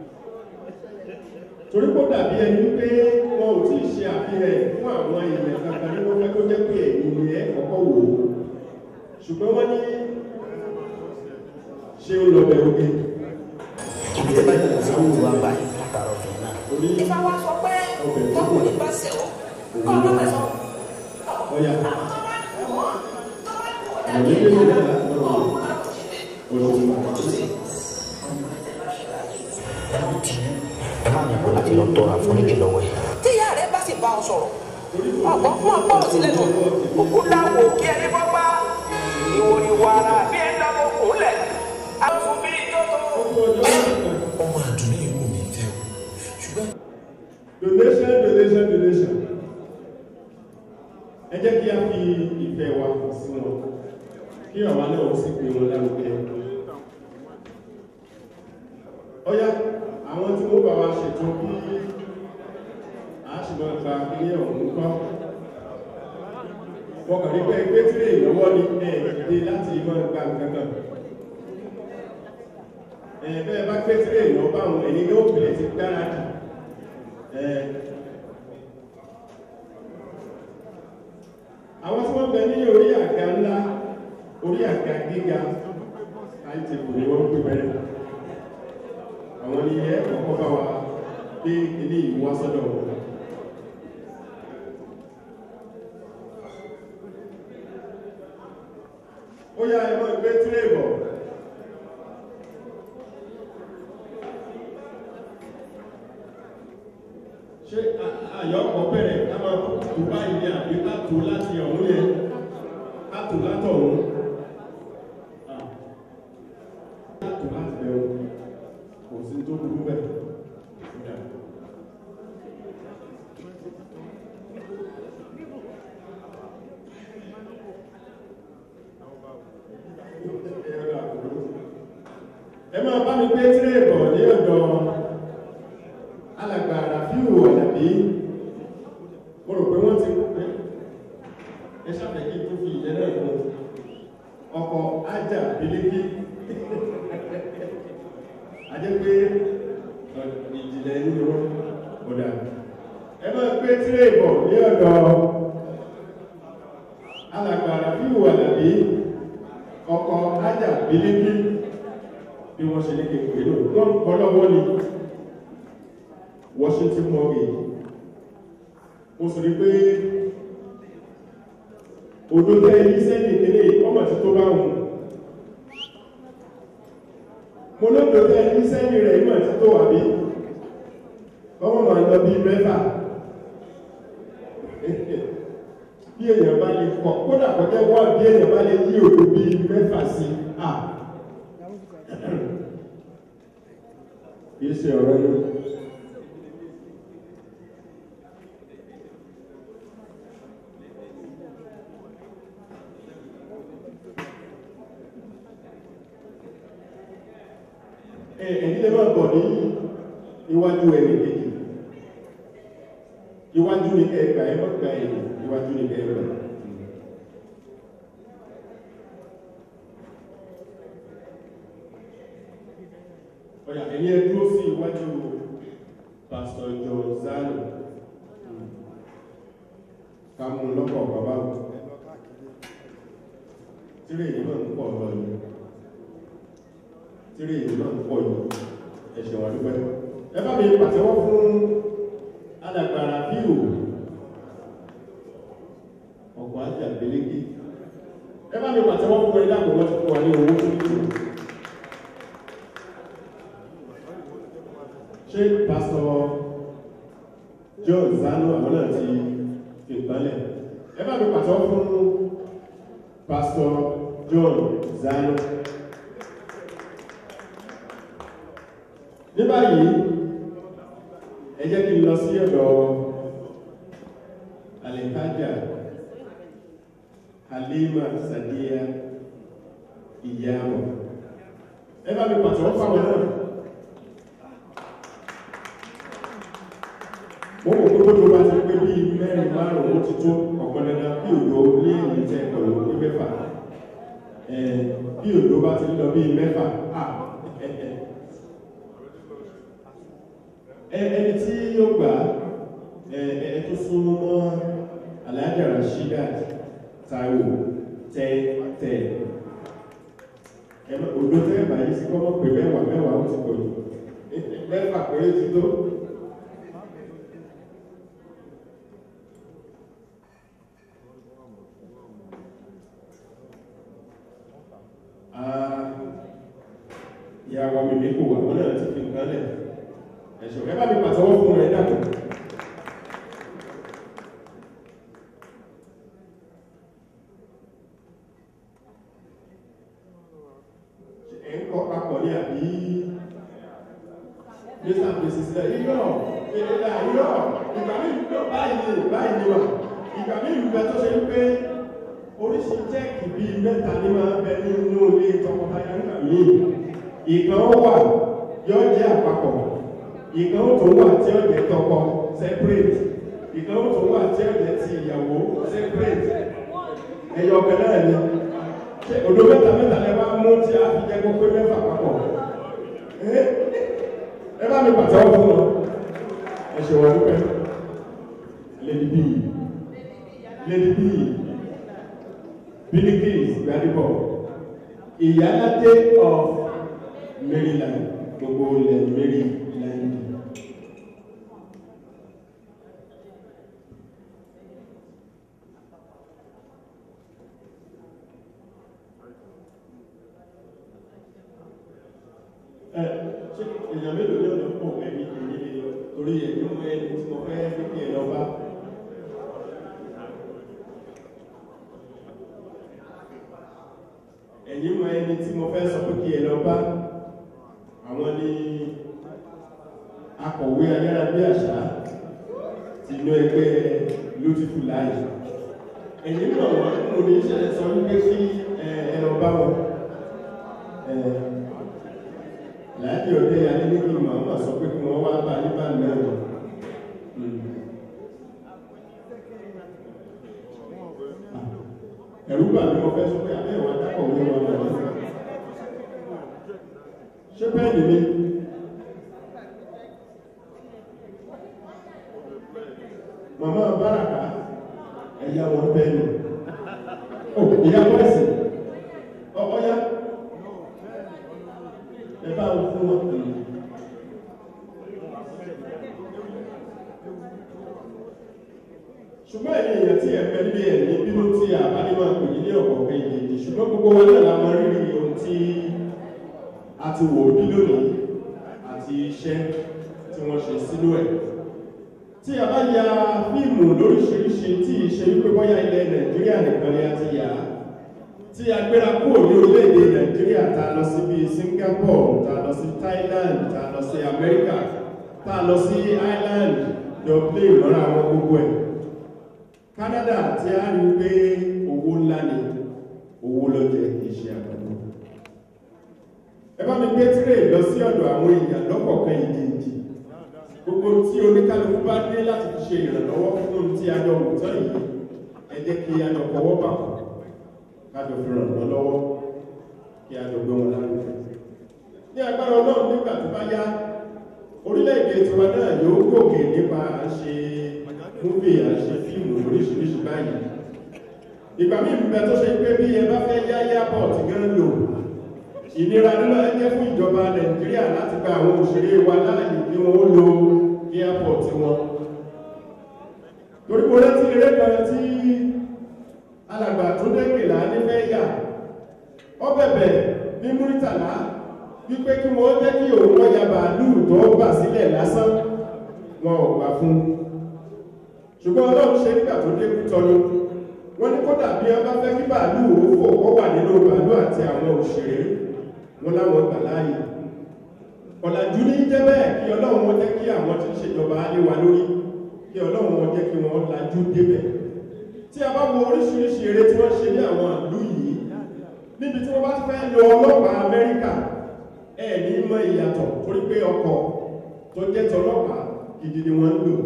torí kó dàbí ẹni pé wọn ò tí ì ṣe àfihàn fún àwọn èèyàn kankan ní wọ́n fẹ́ kó jẹ́ pé ẹ̀yìn ni ẹ kọ́kọ́ wò ó ṣùgbọ́n wọ́n ní ṣé ó lọ bẹ̀rù gé. ibi tẹ́ bá yẹ kó sáwọn ìwà gbà yìí látara ọ̀dọ̀ náà. ìfà wa sọ pé tọkùnrin bá ṣe ó kọ́ ló fẹ́ sọ. ọ̀yà ẹ má ní ìbò láti lọ tọrọ àforíjì lọ́wọ́ ẹ̀. tíyà rẹ bá sì bá ọ sọ̀rọ̀ ọgbọ́n fún ọgbọ́n sílẹ̀ nù òkú láwo kí ẹni bọ́ bá ìwòrìwò ara bí ẹ dábò kó lẹ̀ àwọn fún bí tó tó. ọmọ àdúrà ìwò mi fẹ́ o ṣùgbọ́n. donation ẹ jẹ́ kí a fi ìfẹ́ wa sí wọn kí àwa náà ó sì pè wọn lárugẹ. ọ̀yá àwọn tí wọ́n bá wa ṣètò bí a ṣe máa gba ilé ọ̀hún kọ́ wọ́n kàn rí pé ẹgbẹ́ tí lè lọ́wọ́ ní ẹ̀ẹ́dẹ́ láti máa gba nǹkan kan bẹ́ẹ̀ bá gbé tí lè lọ bá àwọn ẹ̀yìn ní òpìlẹ̀ ti dára jù àwọn tí wọ́n bẹ ní orí àga ńlá orí àga gíga àìtẹ̀kù ni wọ́n ń pè bẹ́ẹ̀ àwọn ní ẹ kọ́kọ́ bá wa gbé ilé ìwọ́ sọ́dọ̀ wọn ó yá ẹmọ́ ìgbé tílé ìbọ̀ ṣe àyọ́kọ̀ bẹ̀rẹ̀ ká máa tó bá ilé àbí látò láti ọ̀hún yẹn látò látọ̀ ọ̀hún látò láti bẹ̀rù kò sí tó burú bẹ́ẹ̀ ẹ máa bá mi gbé tílé ìbọ̀ ní ọ̀dọ̀ alàgbà Rafiu Àlàbí mo rò pé wọ́n ti kú pé ẹ ṣàfẹ́ kí n tó fi ìyẹn náà fún ọkọ̀ ajá bílékì ajẹ́ pé ìjìnlẹ̀ nínú wọn kódà ẹ máa gbé tílé ìbọ̀ ní ọ̀dọ̀ alàgbà Rafiu Àlàbí ọkọ̀ ajá bílékì bí wọ́n ṣe ní kékeré náà wọ́n kọ́ lọ́wọ́ ni Washington mortgage mo sì rí pé odò tẹ iṣẹ́ kékeré ọmọ tí tó bá wù mo lóòdò tẹ iṣẹ́ ní rẹ̀ ìmọ̀ tí tó wà bí ọmọ màá lọ bí mẹ́fà bí èèyàn bá lè kódà kọjá wá bí èèyàn bá lè yí òkú bíi mẹ́fà sí à kìí ṣe ọ̀rọ̀ yìí. Ẹ̀yin lè máa bọ̀ ní iwájú ẹ̀rìn kejì. Iwájú ní kẹgbà ẹ mọ́gbà ẹ̀yìn, iwájú ní kẹgbà. Ọ̀yà ẹ̀yẹ dúró sí iwájú Pastor John Zano. Kàmú lọ́pọ̀ bàbá wọn. Tírí èyí náà ń pọ̀ lọ yìí. Tírí èyí náà ń pọ̀ yìí. Ẹ̀ṣẹ̀ wà dúpẹ́. Ẹ bá mi pàtẹ́wọ́ fún alàgbàrà bíò ọkọ̀ ajá gbélégi. Ẹ bá mi pàtẹ́wọ́ fún ẹ̀dá àgbọ̀wọ́ ti fún wa ní owó tó ní. Ṣé Pastor John Zano àwọn náà ti fi ìpínlẹ̀? Ẹ bá mi pàtẹ́wọ́ fún Pastor John Zano. Ní báyìí ẹ jẹ́ kí n lọ sí ọ̀dọ̀ Alhaja Halima Sadiya Ìyàwó. Ẹ bá mi pàtẹ́wọ́ fáwọn náà. Mo wò pé tó bá ti pé bí mẹ́rin márùn-ún ti tó ọ̀kan dandan bí òjò lé ìrìn tẹ́ pẹ̀lú ní mẹ́fà. Bí òjò bá ti lọ bí mẹ́fà. Ẹni tí yóò gbà ẹ tó súnmọ́ mọ́ Alhaja Rasheedat Taiwo tẹ́ òjò tẹ́ báyìí sí kọ́mọ́ pé mẹ́wàá ó ti pọ̀ jù. Mẹ́fà péré ti tó. Ìyàwó mi ní kò wà wọ́n náà ti fi nǹkan lẹ̀. Ẹ̀ṣọ́ ẹ bá mi pàtẹ́wọ́ fún ẹ dàpọ̀. Ẹ ń kọ́ papọ̀ ní àbí Mr. and Mrs. Irọ́ ìgbà mí ìlú báyìí ni wà. Ìgbà mí ìlú bẹ tó ṣe ń pé oríṣi jẹ́ẹ̀kì bíi mẹ́ta ní máa bẹ nínú ilé tọkọtaya nígbà míì. Ìkan wà yóò jẹ́ àpapọ̀. Ìkan tó wà tí ó jẹ́ tọkọ separate. Ìkan tó wà tí ó jẹ́ ti ìyàwó separate. Ẹyọ ọ̀kẹ́ náà ni. Ṣé odò mẹ́ta lẹ bá mú tí a fi jẹ́ kó pé mẹ́fà papọ̀? Ẹ bá mi pàtẹ́wọ́ fún wọn. Ẹ ṣe wà dúpẹ́. Lady B. Bilikis Gbadebo, Ìyálàdé of Maryland, gbogbo ilẹ̀ Maryland. Ṣé èèyàn mélòó ní ọ̀nà pọ̀ ẹ̀mí ìdílé torí ẹ̀mí mú ẹni tí mo fẹ́ fi kí ẹ lọ bá? Ẹ̀yin mọ ẹni tí mo fẹ́ sọ pé kí ẹ lọ bá àwọn ní akọ̀wé ayárabíàṣá ti inú ẹgbẹ́ Beautiful Life. Ẹ̀yin mọ̀ wọ́n mo ní iṣẹ́ sọ wípé kí ẹ lọ bá wọn. Láti ọdẹ Adélékì màmá sọ pé kí wọ́n wá bá nípa náà. Ẹ̀rú bà mí wọ́n fẹ́ sọ pé abẹ́ ìwà dákọ̀ wọ́n wà lọ́wọ́. Ṣé bẹ́ẹ̀ni ni? Màmá Báràká ẹ̀yà wọn bẹ́ẹ̀ni. Ó ìyá bọ́ẹ̀sì. Ọ̀ọ́yá. Ẹ bá wọn fún wọn. Ṣùgbọ́n ẹ̀yìn èèyàn tí ẹ̀fẹ́ níbi ẹ̀ní bínú tí àbálẹ́mọ̀ kò ní ní ọ̀pọ̀ kejì ṣùgbọ́n gbogbo wọn náà la máa rírí ohun tí a ti wò bí lónìí àti iṣẹ́ tí wọ́n ṣe sínú ẹ̀. tí a bá ya fíìmù lóríṣiríṣi tí ìṣe wípé bóyá ilẹ̀ Nàìjíríà nìkan ni a ti yà á tí a gbéra kúrò ní orílẹ̀-èdè Nàìjíríà tá a lọ sí bíi Singapore, tá a lọ sí Thailand, tá a lọ sí America, tá a lọ sí Ireland, Dublin, lọ́ra àwọn gbogbo ẹ̀. Canada tí a rí pé owó ńlá ni, owó lọ́jẹ̀ iṣẹ́ àgbàdo. Ẹ bá mi gbé tírè lọ sí ọ̀dọ̀ àwọn èèyàn lọ́kọ̀ọ̀kan ìdíjì. Gbogbo tí oníkálukú bá dé láti fi ṣe ìrànlọ́wọ́ fún tí a jọ wò tán yìí, ẹ jẹ́ kí a jọ fọwọ́ bà wọ́n, ká jọ fi ràn wọ́n lọ́wọ́, kí a jọ gbé wọn lárugẹ. Ní agbára Ọlọ́run nígbà tó bá yá, orílẹ̀-èdè tiwa náà yóò gòkè nípa àṣe múfì àṣe fíìmù oríṣiríṣi báyìí. Ìgbà míì ń bẹ tó ṣe pé bí ẹ bá fẹ́ yá airport gan lò, ìnira nínú ẹgbẹ́ fún ìjọba Nàìjíríà láti gba àwọn òṣèré wa láàyè kí wọ́n lo airport wọn. Torí mo rántí eré kan tí alàgbà tó dékèlá nífẹ̀ẹ́ yà, ó bẹ̀bẹ̀ ní Múrítàlá wípé kí wọ́n jẹ́ kí òun wọ́n ya bàálù tó bà sílẹ̀ lásán, wọn ò gbà fún. Ṣùgbọ́n Ọlọ́run ṣe nígbà tó dé Kútọ́nù, wọ́n ní kódà bí wọ́n bá fẹ́ kí bàálù òfò kó wà nínú bàálù àti àwọn òṣèré, wọn láwọn gbà láàyè. Ọ̀làjú ní jẹ́ bẹ́ẹ̀ kí Ọlọ́run wọn jẹ́ kí àwọn tí ń ṣèjọba á lé wa lórí, kí Ọlọ́run wọn jẹ́ kí wọ́n lajú débẹ̀. Tí a bá wo oríṣiríṣi eré tí wọ́n ṣe ní àwọn ìlú yìí, níbi tí wọ́n bá ti fẹ́ lo ọlọ́pàá Amẹ́ríkà, ní mọ ìyàtọ̀ torí pé ọkọ̀ tó jẹ́ tọlọ́pàá gidi ni wọ́n ń lò,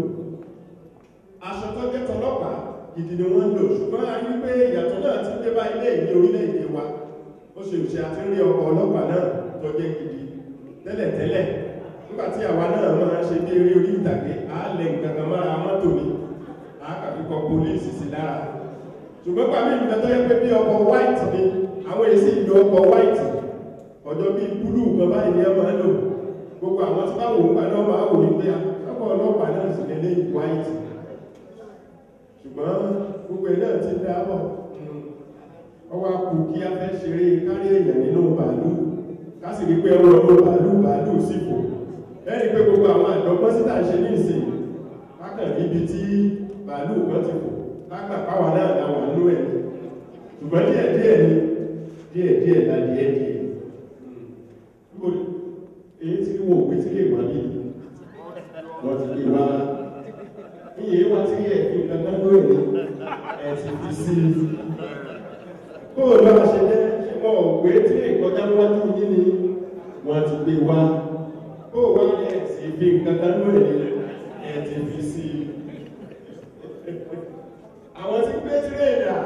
aṣọ tó jẹ́ tọlọ́pàá gidi ni wọ́n ń lò. Ṣùgbọ́n a rí pé ìyàtọ̀ náà ti dé bá ilé ìní orílẹ̀-èdè wa. Ó ṣe òṣè àti rí ọkọ̀ ọlọ́pàá náà tó jẹ́ gidi tẹ́lẹ̀tẹ́lẹ̀. Nígbà tí àwa náà máa ṣe dé eré orí ìtàgé, a lẹ̀ nǹkan kan mára mọ́tò ni, a kàfi kọ pólíìsì sí lára. Ṣùgbọ́n pàmí ìgbà tó yẹ pé bí ọkọ̀ white ni, àwọn èsì ìlú ọkọ̀ white ọjọ́ bíi búlù kan báyìí ni ẹ máa ń lò. Gbogbo àwọn tí bá wò ń gbà náà máa wò ní pé ọkọ̀ ọlọ́pàá náà sì lè lé white. Ṣùgbọ́n gbogbo ẹ̀ náà ti dáàbọ̀. Ọwọ́ kù kí a fẹ́ ṣeré kárí èèyàn nínú bàálù, ká sì rí pé ọ̀rọ̀ bàálù sì fò. Ẹ̀rí pé gbogbo àwọn àdọ́gbọ́n sí tà ń ṣe ní ìsìn, kákàn níbi tí bàálù kan ti fò, kágbà páwa náà láwà nú ẹ̀. Ṣùgbọ́n díẹ̀díẹ̀ ni, díẹ̀díẹ̀ la díẹ̀díẹ̀. Èyí tí wọ́n òwe tí lè wà ní wọ́n ti lè wá ní èyí wá tí ẹ̀fí kankan lóòrè ẹ̀sì fi sí kó lọ́wọ́ ṣe jẹ́ ṣe mọ́ òwe tí lè kọjá wájú yí ni wọ́n ti gbé wá kó wá ní ẹ̀sì fi kankan lóòrè ẹ̀sì fi sí àwọn tí gbé tírèdà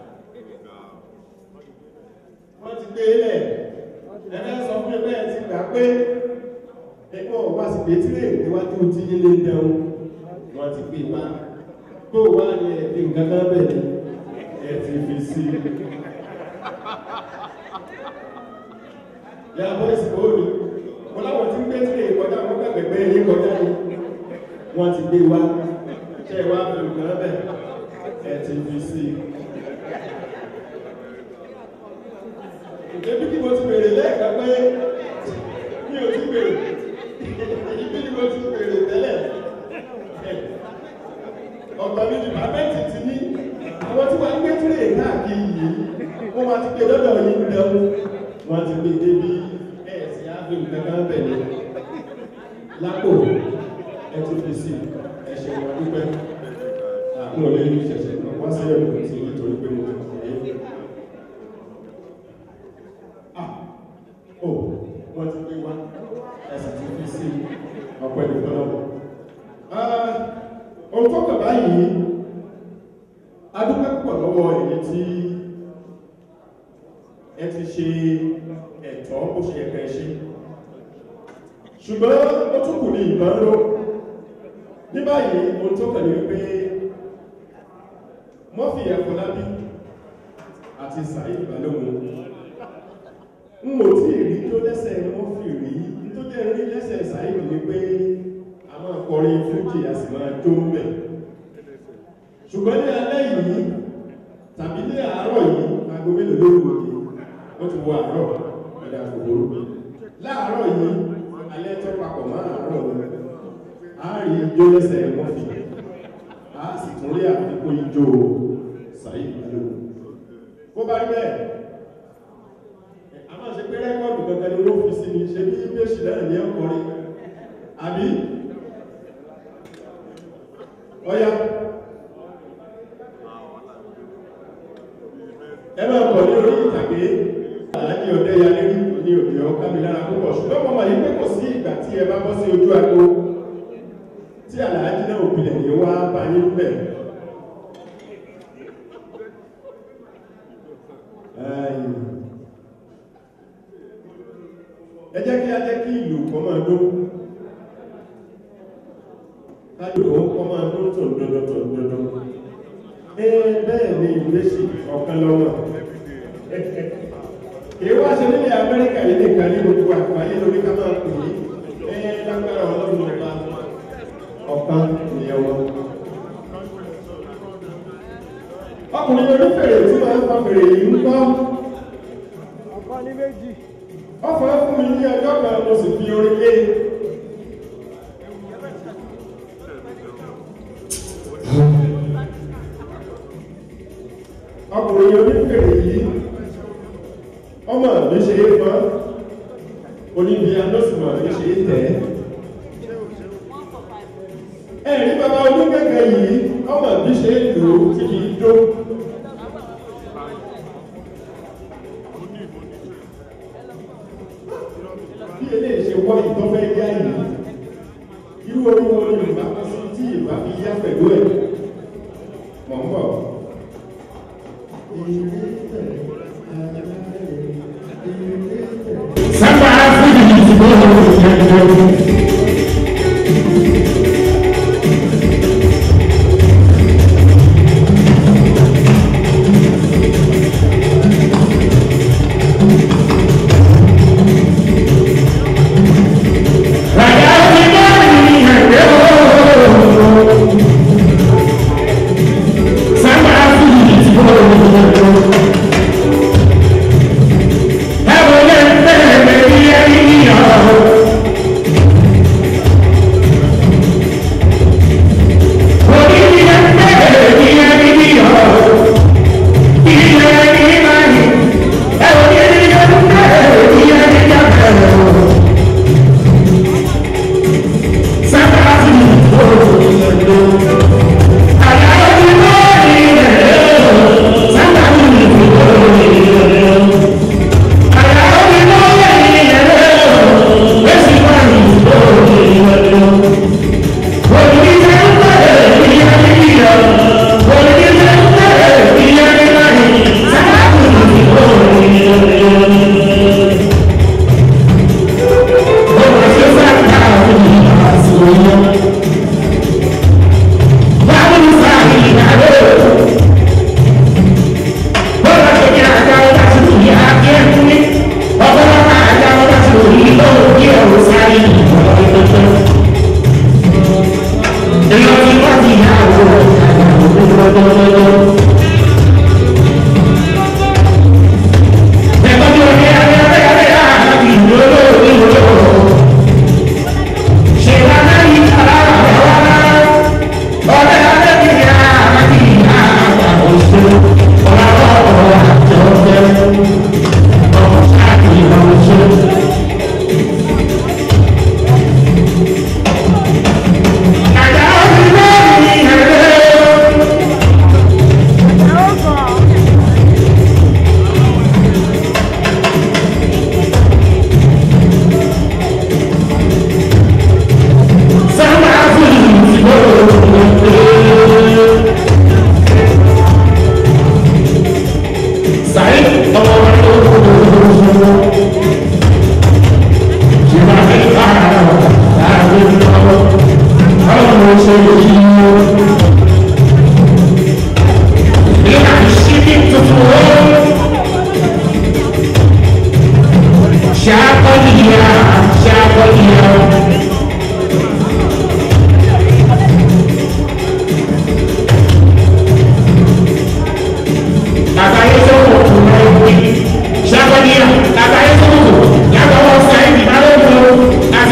wọ́n ti gbé ilẹ̀ ẹ̀fẹ́ sọ fún ẹgbẹ́ ti gbà pé ẹgbọ́ wá sí pé tí lè níwájú tí yílé dẹun wọ́n ti pè wá kó wá ní ẹ̀fẹ́ nǹkan kan bẹ̀rẹ̀ ẹ̀ ti fi sí yàbọ̀ ìsìnkú òní wọ́n láwọn tí ń gbé tí lè kọjá wọ́n gbẹ̀gbẹ̀ yí kọjá ní wọ́n ti gbé wá ṣẹ́ wá fi nǹkan bẹ̀ ẹ̀ ti fi sí Ebi kí mo ti bèèrè lẹ́ẹ̀kan pé mi ò ti bèèrè, ibi ni mo ti bèèrè tẹ́lẹ̀. Ọ̀gbọ̀n ní dìpámẹ́ntì ti ní àwọn tí wọ́n ń gbé tí lè káàkiri yìí, wọ́n máa ti gbé lọ́dọ̀ yìí dẹ̀wọ́, wọ́n ti gbé débi ẹ̀ẹ̀sì ábí nǹkan kan bẹ̀rẹ̀. Lápò ẹ ti fi sí ẹ̀ṣẹ̀ wọn dúpẹ́. Àwọn olè ní ìṣẹ̀ṣẹ̀ wọ́n sí ẹ̀rù tí nítorí pé mo ti kọ̀ yé. Wọ́n ti gbé wá ẹ̀sìn tí fi sí ọ̀pọ̀ ẹ̀dùn lọ́wọ́. Ohun tó kàn báyìí, adúpẹ́ púpọ̀ lọ́wọ́ èyí tí ẹ ti ṣe ẹ̀tọ́ ó ṣe ẹ̀kẹ́ ṣe. Ṣùgbọ́n ó tún kù ní ìbọn ló. Ní báyìí, ohun tó kàn ní wípé Mọ́fì Afolabi àti Saheed Balogun n ò tí rí tó lẹ́sẹ̀ wọ́n fi rí tó jẹ́ rí lẹ́sẹ̀ Saheed ní pé a máa kọrin fújì a sì máa jó mẹ́. Ṣùgbọ́n ní alẹ́ yìí tàbí ní àárọ̀ yìí aago mélòó lórí òkè wọ́n ti wọ àárọ̀ ọ̀dà kòkòrò. Láàárọ̀ yìí alẹ́ tó papọ̀ mọ́ àárọ̀ ni a rí ijó lẹ́sẹ̀ wọ́n fi. àtúnrí àfikún ijó Saheed Balogun. Bó bá rí bẹ́ẹ̀, a máa ṣe pé rẹ́kọ̀dù kankan ni wọ́n fi sí ni ṣe bí Bashy náà ní ọkùnrin. Àbí? Ọya. Ẹ máa bọ̀ ní orí ìtàgé. Alhaji ọ̀dẹ́ yalé ní òde ọ̀ká mi lára púpọ̀. Ṣùgbọ́n mo mọ̀ yí pé kò sí ìgbà tí ẹ bá bọ́ sí ojú ago tí Alhaji náà òpìlẹ̀ ní wá bá yín bẹ̀. Ẹ jẹ́ kí a jẹ́ kí ìlú kọ́ máa dún. Kájú òun kọ́ máa dún tó dandan. Bẹ́ẹ̀ ni Bashy ọ̀kan lọ́wọ́. Kìí wá ṣe nílẹ̀ Amẹ́ríkà yìí nìkan ní gbogbo àgbáyé lórí ká máa pè é lágbára ọlọ́run ọba ọ̀kan ìyẹ̀wò. Ọkùnrin onífèrè tí máa ń fa fèrè yìí ń kọ́. Ọ̀pá ní méjì. Ọ̀fọ̀ fún mi ní ọjọ́ kan mo sì fi orin lé. Ọkùnrin onífèrè yìí ọmọ mi ṣe é fọ́ oníbi anọ́sìmọ̀ mi ṣe é tẹ̀. Ẹ̀rí bàbá olúkẹ́kẹ́ yìí ọmọ mi ṣe é lò tí kì í dó. Bí eléyìí ṣe wọ́ ìtọ́fẹ́ yá yìí, irú orí wọn ni ìbá kọ́ sí tí ìbá fi yá pẹ̀lú ẹ̀. Mọ̀ ń bọ̀.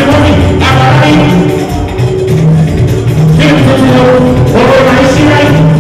Right.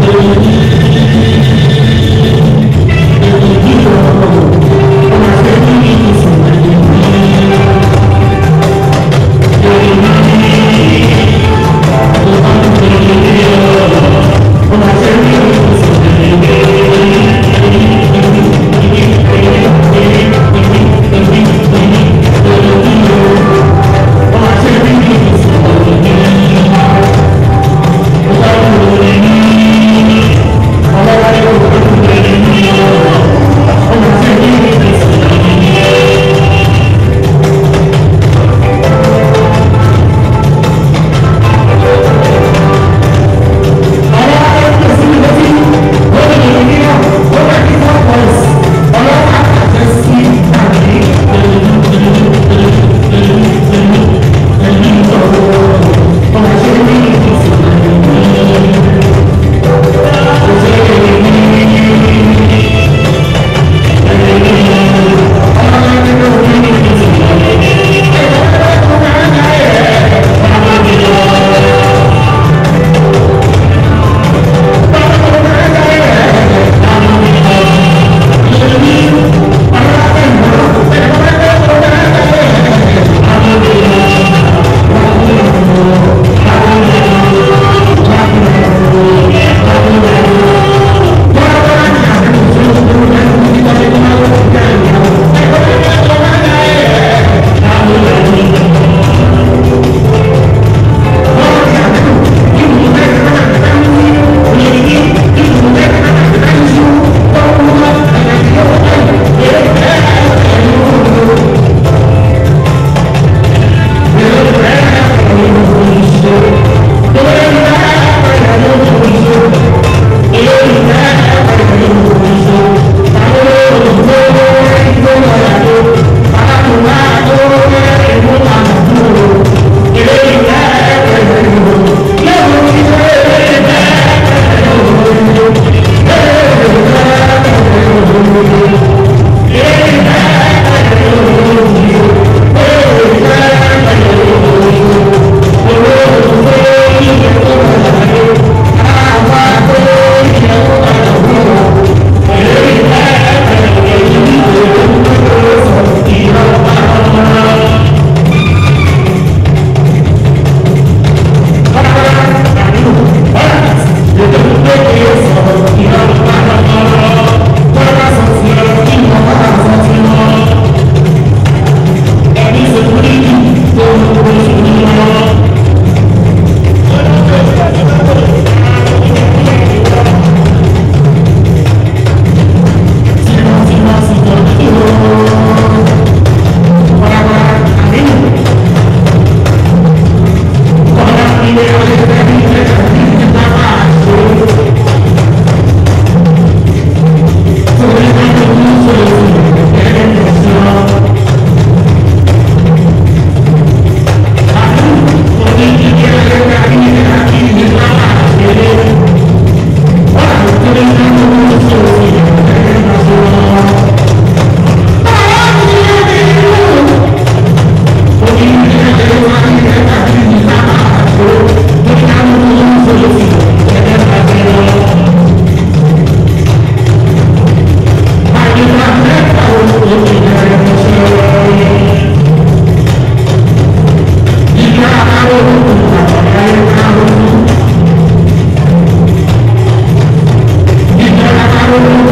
Thank you.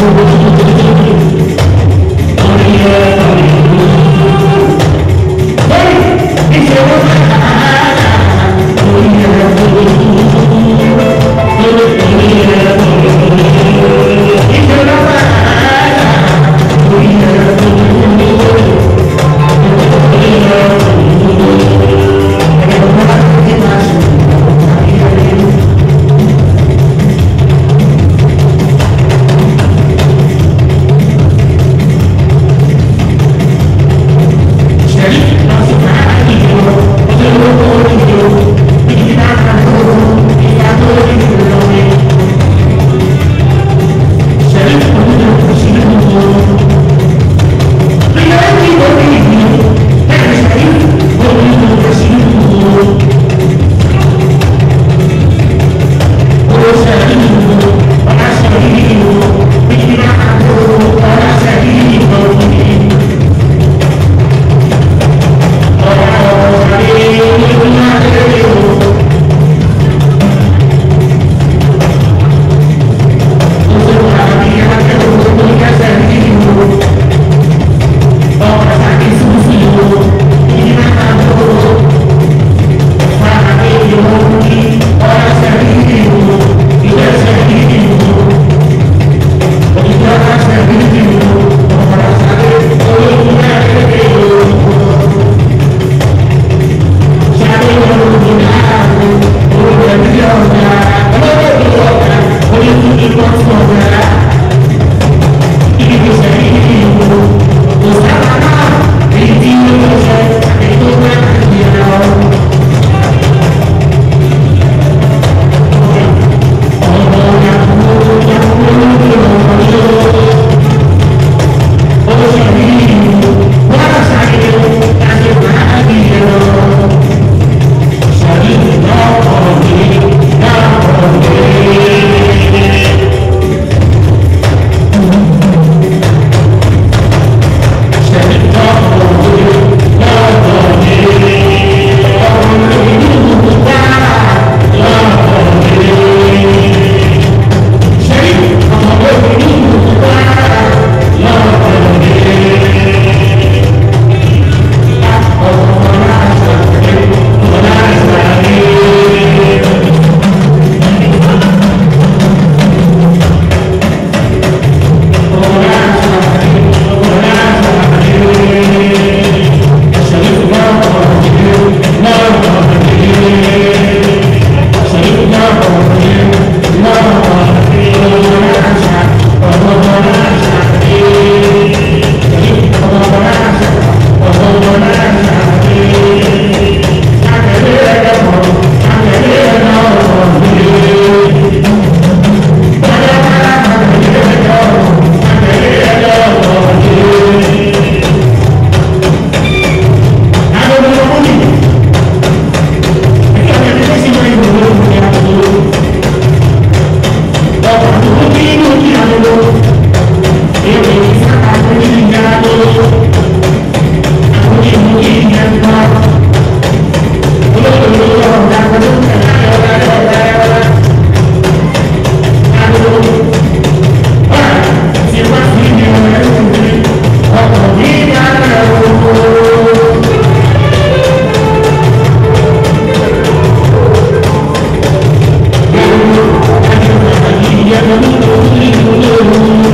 Thank you.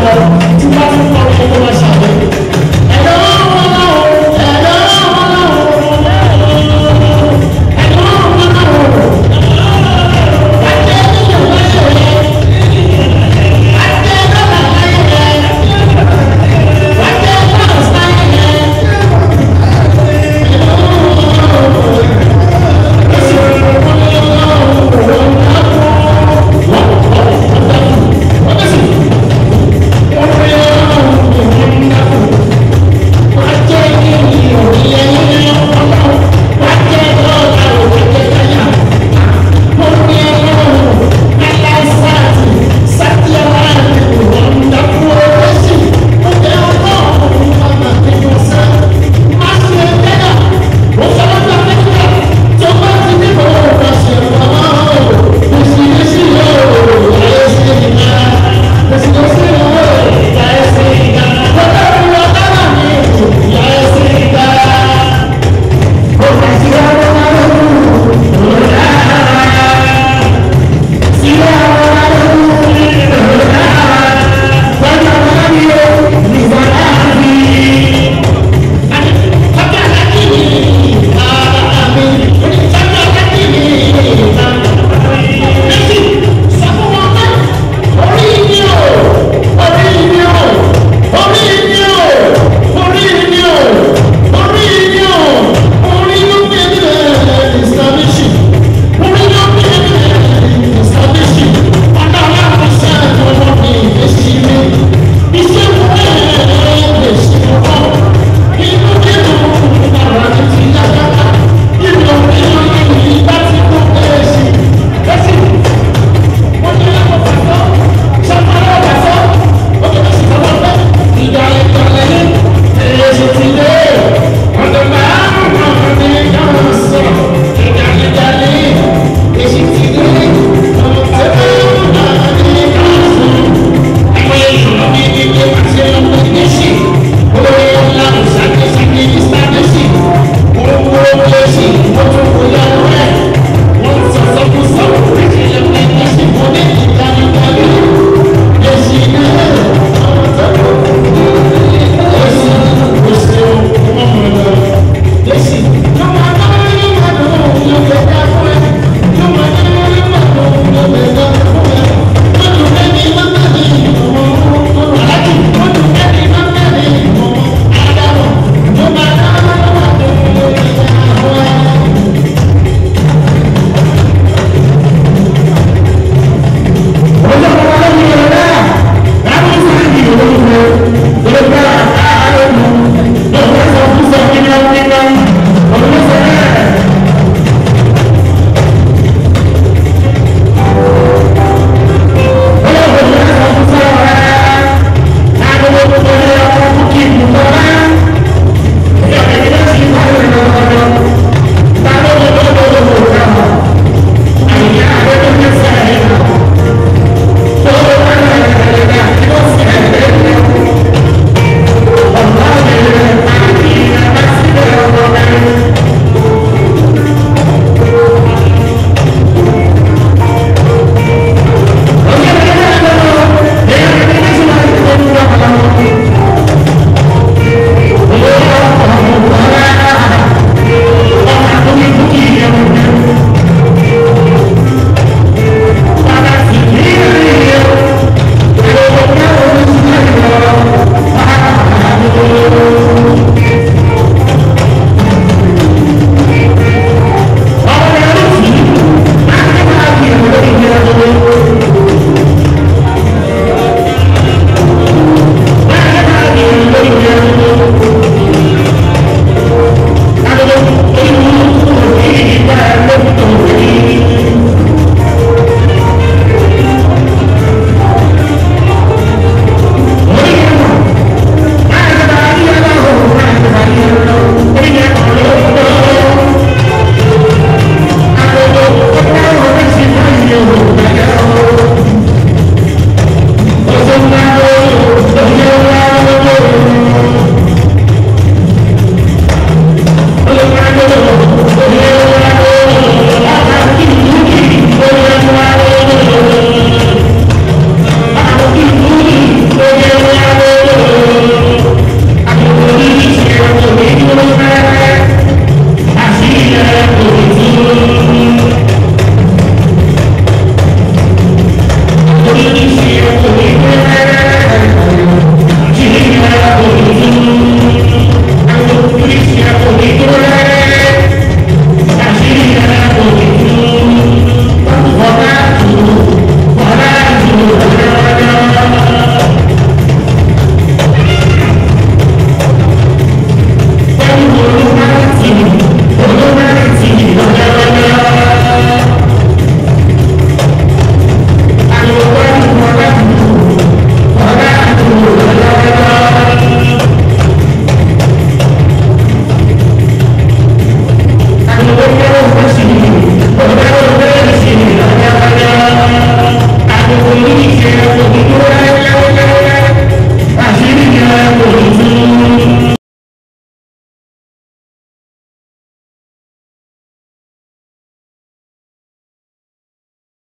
tí wọ́n ti ń kọ́ ọ̀rọ̀ tó máa